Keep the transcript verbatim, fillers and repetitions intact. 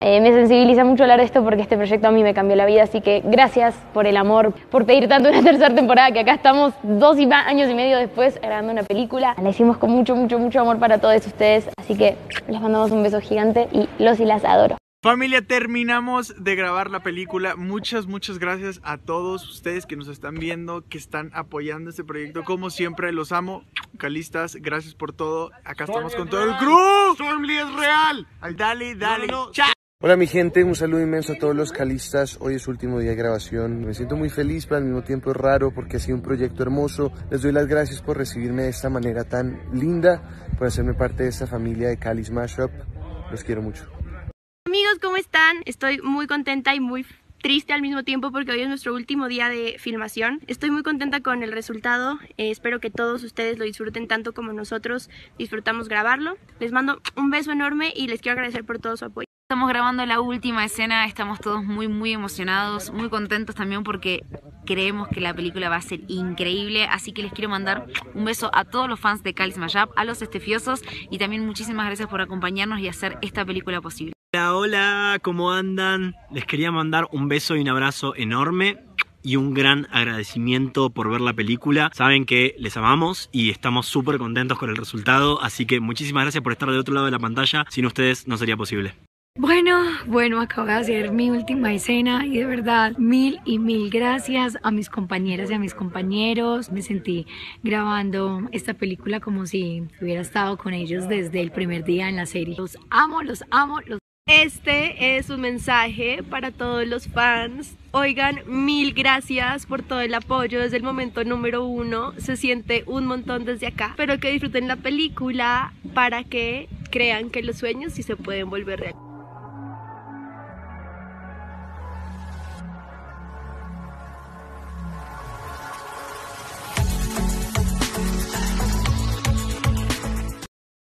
Eh, me sensibiliza mucho hablar de esto porque este proyecto a mí me cambió la vida, así que gracias por el amor, por pedir tanto una tercera temporada, que acá estamos dos y más años y medio después grabando una película. La hicimos con mucho, mucho, mucho amor para todos ustedes, así que les mandamos un beso gigante y los y las adoro. Familia, terminamos de grabar la película. Muchas, muchas gracias a todos ustedes que nos están viendo, que están apoyando este proyecto. Como siempre, los amo. Calistas, gracias por todo. Acá estamos con todo el crew. Stormly es real. Dale, dale. No, no, no. Chao. Hola mi gente, un saludo inmenso a todos los calistas. Hoy es su último día de grabación. Me siento muy feliz, pero al mismo tiempo es raro porque ha sido un proyecto hermoso. Les doy las gracias por recibirme de esta manera tan linda, por hacerme parte de esta familia de Cali Smash Up. Los quiero mucho. Amigos, ¿cómo están? Estoy muy contenta y muy triste al mismo tiempo porque hoy es nuestro último día de filmación. Estoy muy contenta con el resultado, eh, espero que todos ustedes lo disfruten tanto como nosotros disfrutamos grabarlo. Les mando un beso enorme y les quiero agradecer por todo su apoyo. Estamos grabando la última escena, estamos todos muy muy emocionados, muy contentos también porque creemos que la película va a ser increíble, así que les quiero mandar un beso a todos los fans de Cali Smash Up, a los estefiosos y también muchísimas gracias por acompañarnos y hacer esta película posible. Hola, hola, ¿cómo andan? Les quería mandar un beso y un abrazo enorme y un gran agradecimiento por ver la película. Saben que les amamos y estamos súper contentos con el resultado, así que muchísimas gracias por estar del otro lado de la pantalla. Sin ustedes no sería posible. Bueno, bueno, acabo de hacer mi última escena y de verdad mil y mil gracias a mis compañeras y a mis compañeros. Me sentí grabando esta película como si hubiera estado con ellos desde el primer día en la serie. Los amo, los amo, los Este es un mensaje para todos los fans. Oigan, mil gracias por todo el apoyo desde el momento número uno. Se siente un montón desde acá. Espero que disfruten la película para que crean que los sueños sí se pueden volver real.